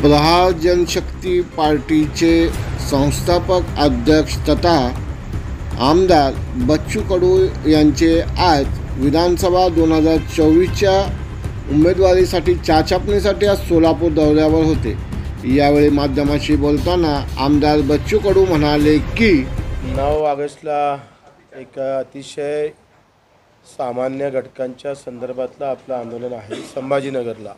प्रहार जनशक्ती पार्टीचे संस्थापक अध्यक्ष तथा आमदार बच्चू कडू यांचे आज विधानसभा 2024च्या उमेदवारीसाठी चाचपणीसाठी आज सोलापूर दौऱ्यावर होते। यावेळी माध्यमांशी बोलताना आमदार बच्चू कडू म्हणाले की 9 ऑगस्टला एक अतिशय सामान्य घटकांच्या संदर्भातलं आपलं आंदोलन आहे। संभाजीनगरला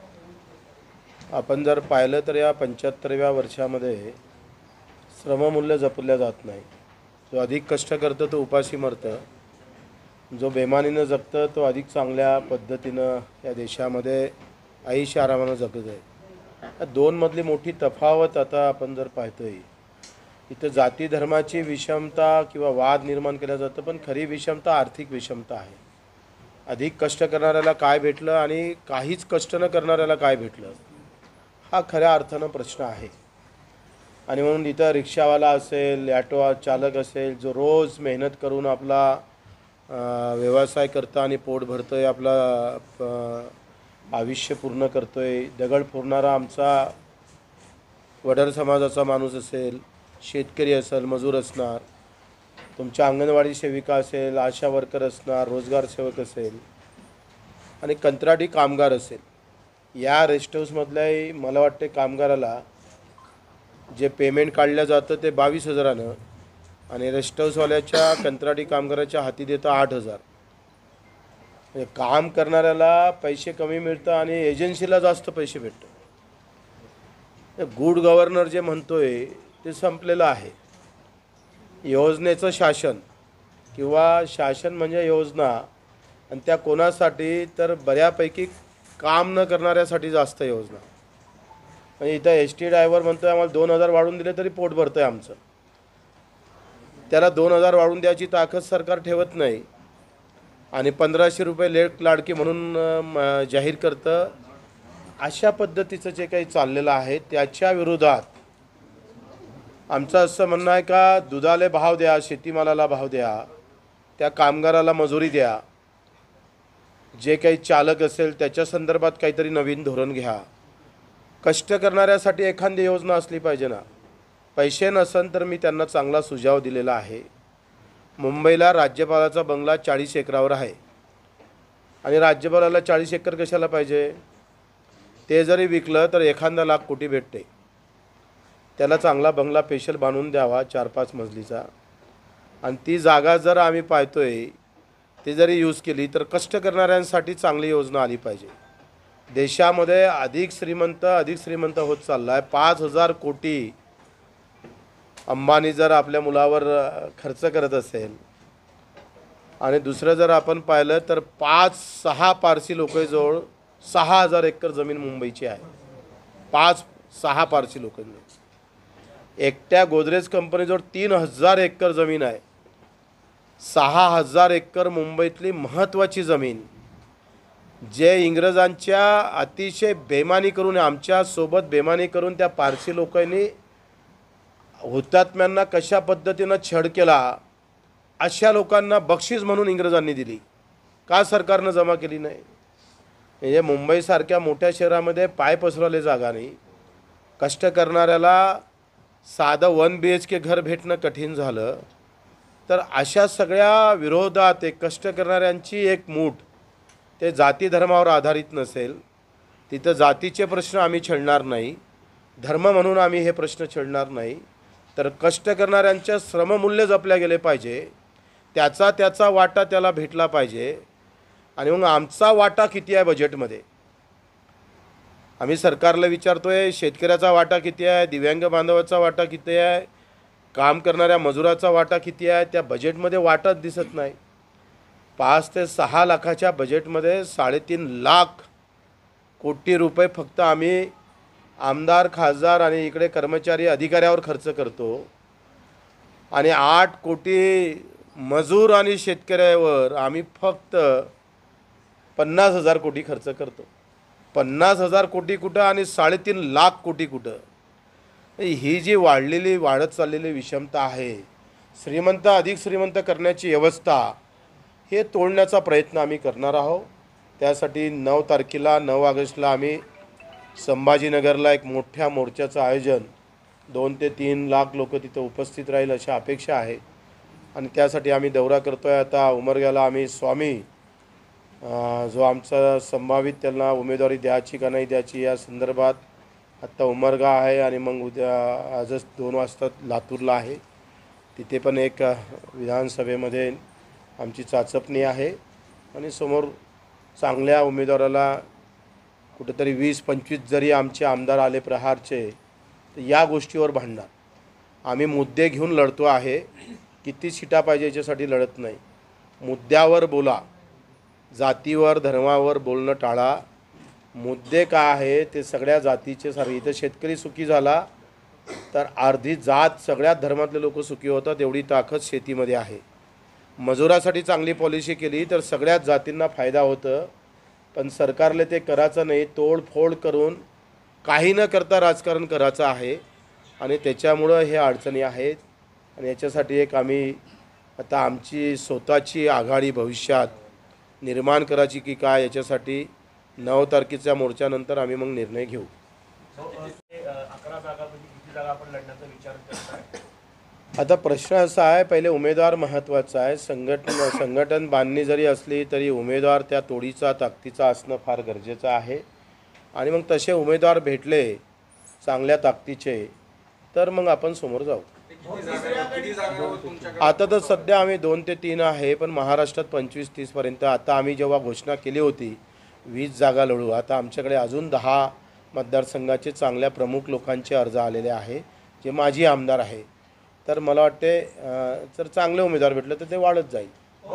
आपण जर पाहिलं तर या 75व्या वर्षामध्ये श्रममूल्य जपलं जात नाही। जो अधिक कष्ट करतो तो उपाशी मरतं, जो बेमानीनं जगतं तो अधिक चांगल्या पद्धतीनं या देशामध्ये आयुष्य आरामानं जगत आहे। दोनमधली मोठी तफावत आता आपण जर पाहतोय, इथं जाती धर्माची विषमता किंवा वाद निर्माण केला जातं, पण खरी विषमता आर्थिक विषमता आहे। अधिक कष्ट करणाऱ्याला काय भेटलं आणि काहीच कष्ट न करणाऱ्याला काय भेटलं, हा खऱ्या अर्थानं प्रश्न आहे। आणि म्हणून इथं रिक्षावाला असेल, ऑटो चालक असेल, जो रोज मेहनत करून आपला व्यवसाय करतो आणि पोट भरतोय, आपला आयुष्य पूर्ण करतोय, दगड फोडणारा आमचा वडार समाजाचा माणूस असेल, शेतकरी असेल, मजूर असणार, तुमच्या अंगणवाडी सेविका असेल, आशा वर्कर असणार, रोजगार सेवक असेल आणि कंत्राटी कामगार असेल, या रेस्ट हाऊसमधल्याही मला वाटते कामगाराला जे पेमेंट काढलं जातं ते 22,000नं आणि रेस्ट हाऊसवाल्याच्या कंत्राटी कामगाराच्या हाती देतं 8,000। म्हणजे काम करणाऱ्याला पैसे कमी मिळतं आणि एजन्सीला जास्त पैसे भेटतं। गुड गव्हर्नर जे म्हणतोय ते संपलेलं आहे। योजनेचं शासन किंवा शासन म्हणजे योजना, आणि त्या कोणासाठी तर बऱ्यापैकी काम न करणाऱ्यासाठी जास्त योजना। म्हणजे इथं ST ड्रायव्हर म्हणतोय आम्हाला 2,000 वाढून दिले तरी पोट भरतंय आमचं, त्याला 2,000 वाढून द्यायची ताकद सरकार ठेवत नाही आणि 1,500 रुपये लेट लाडकी म्हणून जाहीर करतं। अशा पद्धतीचं जे काही चाललेलं आहे त्याच्या विरोधात आमचं असं म्हणणं आहे का दुधाला भाव द्या, शेतीमालाला भाव द्या, त्या कामगाराला मजुरी द्या, जे काही चालक असेल त्याच्या संदर्भात काहीतरी नवीन धोरण घ्या। कष्ट करणाऱ्यासाठी एखादी योजना असली पाहिजे ना। पैसे नसन तर मी त्यांना चांगला सुझाव दिलेला आहे। मुंबईला राज्यपालाचा बंगला 40 एकरावर आहे आणि राज्यपालाला 40 एकर कशाला पाहिजे? ते जरी विकलं तर एखादा लाख कोटी भेटते। त्याला चांगला बंगला स्पेशल बांधून द्यावा 4-5 मजलीचा, आणि ती जागा जर आम्ही पाहतोय ती जरी यूज केली तर कष्ट करणाऱ्यांसाठी चांगली योजना आली पाहिजे। देशामध्ये अधिक श्रीमंत होत चालला आहे। 5,000 कोटी अंबानी जर आपल्या मुलावर खर्च करत असेल आणि दुसरं जर आपण पाहिलं तर 5-6 पारसी लोकांजवळ 6,000 एकर जमीन मुंबईची आहे। 5-6 पारसी लोकांजवळ, एकट्या गोदरेज कंपनीजवळ 3,000 एकर जमीन आहे। 6,000 एकर मुंबईतली महत्त्वाची जमीन, जे इंग्रजांच्या अतिशय बेमानी करून, आमच्यासोबत बेमानी करून त्या पारसी लोकांनी हुतात्म्यांना कशा पद्धतीनं छळ केला, अशा लोकांना बक्षीस म्हणून इंग्रजांनी दिली। का सरकारनं जमा केली नाही? म्हणजे मुंबईसारख्या मोठ्या शहरामध्ये पाय पसरवले जागा नाही, कष्ट करणाऱ्याला साधं 1 BHK घर भेटणं कठीण झालं। तर अशा सगळ्या विरोधात एक कष्ट करणाऱ्यांची एक मूठ, ते जाती धर्मावर आधारित नसेल, तिथं जातीचे प्रश्न आम्ही छेडणार नाही, धर्म म्हणून आम्ही हे प्रश्न छेडणार नाही, तर कष्ट करणाऱ्यांच्या श्रममूल्य जपल्या गेले पाहिजे, त्याचा वाटा त्याला भेटला पाहिजे। आणि मग आमचा वाटा किती आहे बजेटमध्ये? आम्ही सरकारला विचारतोय, शेतकऱ्याचा वाटा किती आहे, दिव्यांग बांधवाचा वाटा किती आहे, काम करणाऱ्या मजुराचा वाटा किती आहे? त्या बजेटमध्ये वाटाच दिसत नाही। 5 ते 6 लाखाच्या बजेटमध्ये 3.5 लाख कोटी रुपये फक्त आम्ही आमदार, खासदार आणि इकडे कर्मचारी अधिकाऱ्यावर खर्च करतो, आणि 8 कोटी मजूर आणि शेतकऱ्यावर आम्ही फक्त 50,000 कोटी खर्च करतो। 50,000 कोटी कुठं आणि 3.5 लाख कोटी कुठं? ही जी वाढत चाललेली विषमता आहे, श्रीमंत अधिक श्रीमंत करण्याची व्यवस्था, हे तोडण्याचा प्रयत्न आम्ही करणार आहोत। त्यासाठी 9 तारखेला 9 ऑगस्टला आम्ही संभाजीनगरला एक मोठ्या मोर्चाचं आयोजन 2 ते 3 लाख लोक तिथं उपस्थित राहील अशी अपेक्षा आहे आणि त्यासाठी आम्ही दौरा करतो आहे. आता उमरग्याला आम्ही स्वामी जो आमचा संभावित त्यांना उमेदवारी द्यायची का नाही द्यायची या संदर्भात आत्ता उमरगा आहे आणि मग उद्या आजच 2 वाजता लातूरला आहे. तिथे पण एक विधानसभेमध्ये आमची चाचपणी आहे आणि समोर चांगल्या उमेदवाराला कुठेतरी 20-25 जरी आमचे आमदार आले प्रहारचे तर या गोष्टीवर भांडणार. आम्ही मुद्दे घेऊन लढतो आहे. किती सीटा पाहिजे याच्यासाठी लढत नाही. मुद्द्यावर बोला, जातीवर धर्मावर बोलणं टाळा. मुद्दे काय आहे ते सगळ्या जातीचे सारे. इथं शेतकरी सुखी झाला तर अर्धी जात सगळ्या धर्मातले लोक सुखी होतात एवढी ताकद शेतीमध्ये आहे. मजुरासाठी चांगली पॉलिसी केली तर सगळ्याच जातींना फायदा होतं. पण सरकारला ते करायचं नाही. तोडफोड करून काही न करता राजकारण करायचं आहे आणि त्याच्यामुळं हे अडचणी आहेत. आणि याच्यासाठी एक आम्ही आता आमची स्वतःची आघाडी भविष्यात निर्माण करायची की काय याच्यासाठी 9 तारखेच्या मोर्चानंतर आम्ही मग निर्णय घेऊ. 11 जागांपैकी किती जागा आपण लढण्याचा विचार करताय? आता प्रश्न असा आहे, पहिले उमेदवार महत्त्वाचा आहे. संघटन बांधणी जरी असली तरी उमेदवार त्या तोडीचा ताकदीचा असणं फार गरजेचं आहे. आणि मग तसे उमेदवार भेटले चांगल्या ताकदीचे तर मग आपण समोर जाऊ. आता तर सध्या आम्ही 2 ते 3 आहे, पण महाराष्ट्रात 25-30 पर्यंत. आता आम्ही जेव्हा घोषणा केली होती 20 जागा लढू, आता आमच्याकडे अजून 10 मतदारसंघाचे चांगल्या प्रमुख लोकांचे अर्ज आलेले आहे जे माजी आमदार आहे. तर मला वाटते जर चांगले उमेदवार भेटले तर ते वाढत जाईल.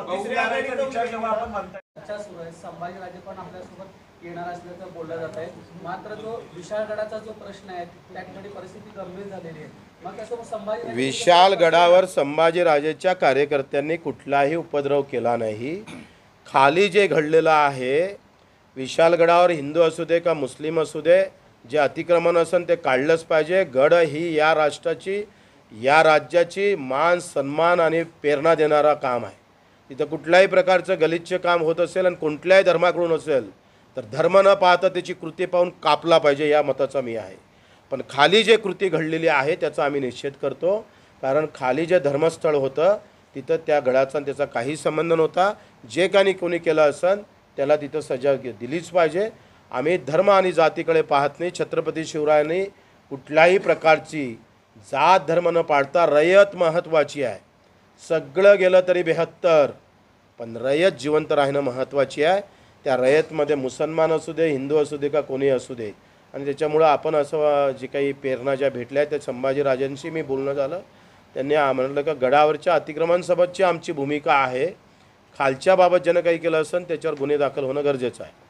संभाजीराजे पण आपल्यासोबत येणार असल्याचं बोललं जात आहे. मात्र जो विशाळगडाचा जो प्रश्न आहे त्या ठिकाणी परिस्थिती गंभीर झालेली आहे. मग कसं संभाजी विशाळगडावर संभाजीराजेच्या कार्यकर्त्यांनी कुठलाही उपद्रव केला नाही. खाली जे घडलेलं आहे विशाळगडावर हिंदू असू दे का मुस्लिम असू दे जे अतिक्रमण असेल ते काढलंच पाहिजे. गड ही या राष्ट्राची या राज्याची मान सन्मान आणि प्रेरणा देणारा काम आहे. तिथं कुठल्याही प्रकारचं गलिच्छ काम होत असेल आणि कोणत्याही धर्माकडून असेल तर धर्म न पाहता त्याची कृती पाहून कापला पाहिजे या मताचा मी आहे. पण खाली जे कृती घडलेली आहे त्याचा आम्ही निषेध करतो. कारण खाली जे धर्मस्थळ होतं तिथं त्या गडाचा त्याचा काही संबंध नव्हता. जे काही कोणी केलं असेल त्याला तिथं सजा दिलीच पाहिजे. आम्ही धर्म आणि जातीकडे पाहत नाही. छत्रपती शिवरायांनी कुठल्याही प्रकारची जात धर्म न पाळता रयत महत्त्वाची आहे. सगळं गेलं तरी 72 पण रयत जिवंत राहणं महत्त्वाची आहे. त्या रयतमध्ये मुसलमान असू दे हिंदू असू दे का कोणी असू दे. आणि त्याच्यामुळं आपण असं जे काही प्रेरणा ज्या भेटल्या त्या संभाजीराजांशी मी बोलणं झालं. त्यांनी म्हटलं का गडावरच्या अतिक्रमणासोबतची आमची भूमिका आहे. खालच्या बाबत ज्यानं काही केलं असेल त्याच्यावर गुन्हे दाखल होणं गरजेचं आहे.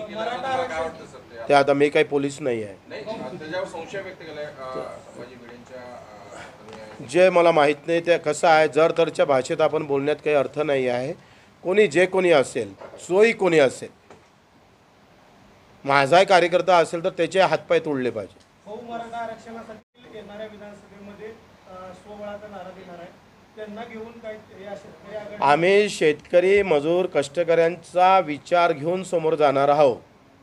ते आता मी काही पोलीस नाही आहे. जे मला माहीत नाही ते कसं आहे जर तरच्या भाषेत आपण बोलण्यात काही अर्थ नाही आहे. कोणी जे कोणी असेल सोयी कोणी असेल माझाही कार्यकर्ता असेल तर त्याचे हातपाय तोडले पाहिजे. मराठा आरक्षणासाठी येणाऱ्या विधानसभेमध्ये स्वबळाचा नारा देणार आहे. त्यांना घेऊन काय आम्ही शेतकरी मजूर कष्टकऱ्यांचा विचार घेऊन समोर जाणार आहोत.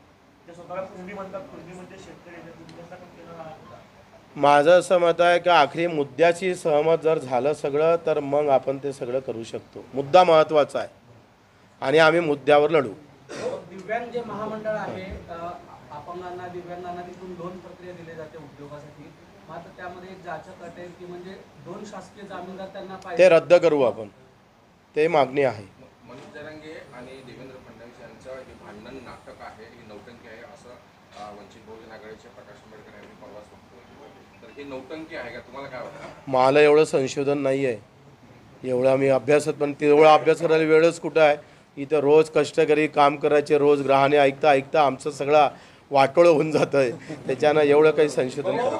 माझं असं मत आहे की आखरी मुद्द्याची सहमत जर झालं सगळं तर मग आपण ते सगळं करू शकतो. मुद्दा महत्त्वाचा आहे आणि आम्ही मुद्द्यावर लढू. दिव्यांग जे महामंडळ आहे अपंगांना दिव्यांगांना तिथून लोन प्रक्रिया दिली जाते उद्योगासाठी. मात्र त्यामध्ये एक जाचक अट आहे की म्हणजे 2 शासकीय जामीनदार त्यांना पाहिजे ते रद्द करू आपण. ते मागणी आहे. मनोज जरांगे आणि देवेंद्र फडणवीस यांचं हे भांडण नाटक आहे ही नौटंकी आहे असं वंचित बहुजन आघाडीचे प्रकाश आंबेडकर यांनी परवाच वक्तव्य. तर ही नौटंकी आहे का तुम्हाला काय वाटतं? मला एवढं संशोधन नाही आहे. एवढा मी अभ्यासात पण तेवढा अभ्यास करायला वेळच कुठं आहे. इथं रोज कष्टकरी काम करायचे रोज ग्रहाने ऐकता ऐकता आमचं सगळं वाटोळं होऊन जातं आहे. त्याच्यानं एवढं काही संशोधन करत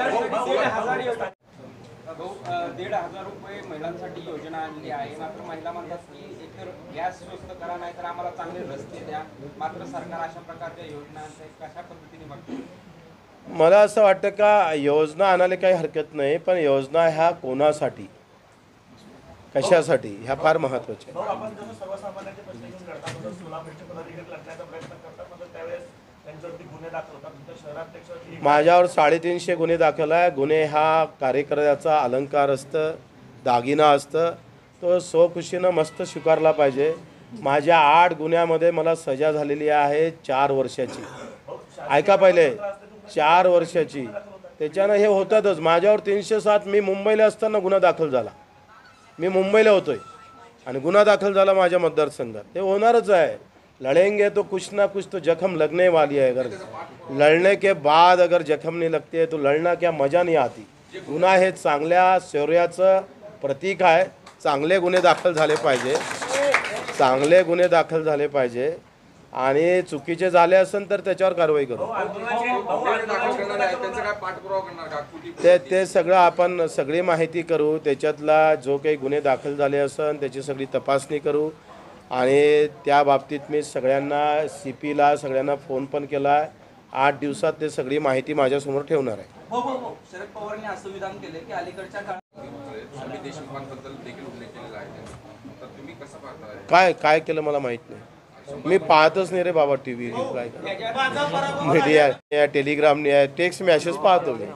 1,500 रुपये महिलांसाठी योजना आणली आहे. मात्र महिला म्हणतात की एकतर गॅस स्वस्त करा नाही तर आम्हाला चांगले रस्ते द्या. मात्र सरकार अशा प्रकारच्या योजनांचा कशा पद्धतीने बघते? मला असं वाटतं का योजना आणायला काही हरकत नाही पण योजना ह्या कोणासाठी कशासाठी ह्या फार महत्त्वाच्या आहे. आपण जसं सर्वसामान्यांचे प्रश्न घेऊन लढता सोलापूरचे पदाधिकारी लढण्याचा प्रयत्न करतात मात्र त्यावेळेस त्यांच्यावरती गुन्हे दाखल होतात, तर शहराध्यक्षावरती माझ्यावर 350 गुन्हे दाखल आहे. गुन्हे हा कार्यकर्त्याचा अलंकार असतं, दागिना असतं, तो स्वखुशीनं मस्त स्वीकारला पाहिजे. माझ्या 8 गुन्ह्यामध्ये मला सजा झालेली आहे 4 वर्षाची. ऐका पहिले, 4 वर्षाची. त्याच्यानं हे होतातच. माझ्यावर 307 मी मुंबईला असताना गुन्हा दाखल झाला. मी मुंबईला होतोय आणि गुन्हा दाखल झाला माझ्या मतदारसंघात. ते होणारच आहे. लड़ेंगे तो कुछ ना कुछ तो जख्म लगने वाली है. अगर लड़ने के बाद अगर जख्म नहीं लगती है तो लड़ना क्या मजा नहीं आती. गुन्हा हे चांगल्या शौर्याचं प्रतीक आहे. चांगले गुन्हे दाखल झाले पाहिजे, चांगले गुन्हे दाखल झाले पाहिजे आणि चुकीचे झाले असेल तर त्याच्यावर कारवाई करू. ते सगळं आपण सगळी माहिती करू. त्याच्यातला जो काही गुन्हे दाखल झाले असेल त्याची सगळी तपासणी करू आणि त्या बाबतीत मी सगळ्यांना CPला सगळ्यांना फोन पण केला आहे. 8 दिवसात ते सगळी माहिती माझ्यासमोर ठेवणार आहे. शरद पवारांनी असं विधान केले की अलीकडच्या काळात समीर देशमुखांबद्दल देखील उल्लेख केलेला आहे त्यांनी. तर तुम्ही कसं पाहताय? काय केलं मला माहीत नाही. मी पाहतच नाही रे बाबा TV. काय मीडिया टेलिग्राम टेक्स्ट मॅसेज पाहतो मी.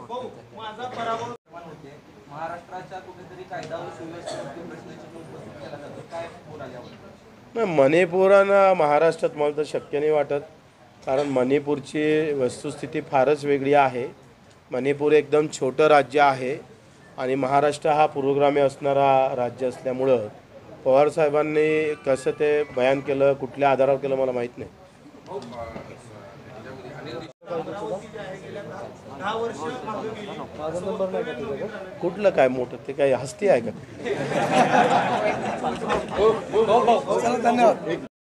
महाराष्ट्राच्या कुठेतरी कायदा व सुव्यवस्थेवरती प्रश्नचिन्ह उपस्थित केला जातो, काय बोलाल यावर? नाही, मणिपुरानं महाराष्ट्रात मला तर शक्य नाही वाटत. कारण मणिपूरची वस्तुस्थिती फारच वेगळी आहे. मणिपूर एकदम छोटं राज्य आहे आणि महाराष्ट्र हा पूर्वग्रामी असणारा राज्य असल्यामुळं पवारसाहेबांनी कसं ते बयान केलं, कुठल्या आधारावर केलं मला माहीत नाही. 10 वर्ष मागे गेली. कुठलं काय मोठं ते काय हस्ती आहे का?